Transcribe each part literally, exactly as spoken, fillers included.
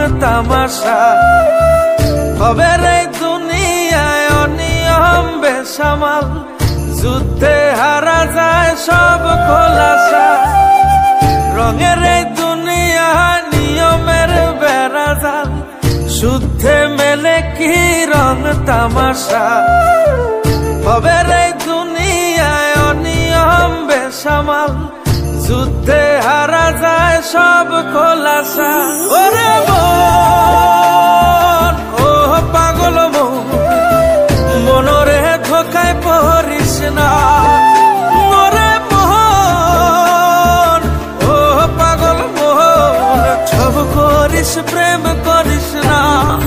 তামাশা হবে রে দুনিয়ায় অনিয়ম বেসামাল যুদ্ধে হারা যায় সব খোলাসা রঙের এই দুনিয়া নিয়মের বেড়াজাল শুদ্ধে মেলে কি রং তামাশা হবে রে দুনিয়ায় অনিয়ম বেসামাল যুদ্ধে হারা যায় সব খোলাসা ওরে মন ও পাগল মন মনরে ধোকায় পড়িস না ওরে মন ও পাগল মন সব করিস প্রেম করিস না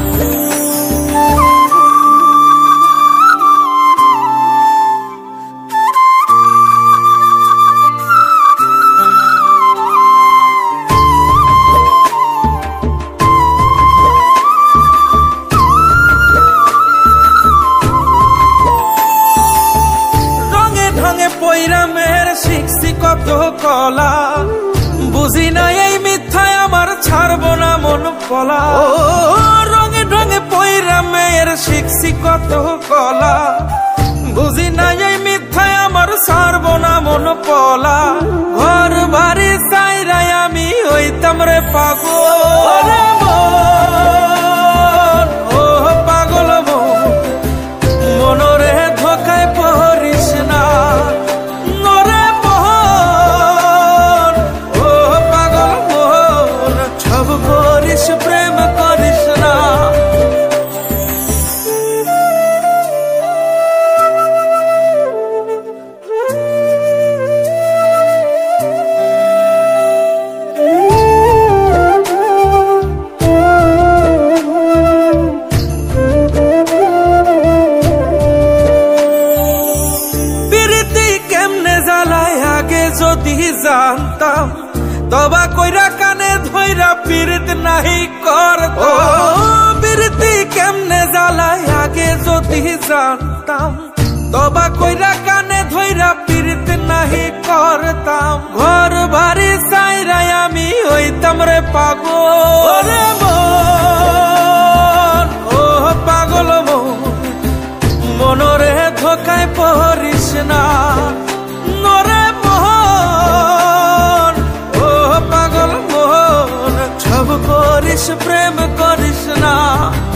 কত কলা বুঝি না এই মিথ্যায় আমার ছাড়বো না মন পলা রঙে ঢঙে পয়রা মেয়ের শিখছি কত কলা বুঝি না এই মিথ্যায় আমার ছাড়বো না মন পলা ঘর বাড়ি চাইরাই আমি হইতাম রে পাগল ও পাগল মনরে ধোকায় পড়িস না প্রেম করিস না প্রীতি কেমনে জ্বালায় আগে যদি জানতাম তবা কইরা কানে ধইরা পীড়িত নাহি করতো প্রীতি কেমনে জ্বালায় আগে যদি জানতাম তবা কইরা কানে ধইরা পীড়িত নাহি করতাম ঘর বাড়ি চাইরাই আমি হইতাম রে পাগল মন ও পাগল মন মনরে ধোকায় পড়িস না নরে সব করিস প্রেম করিস না।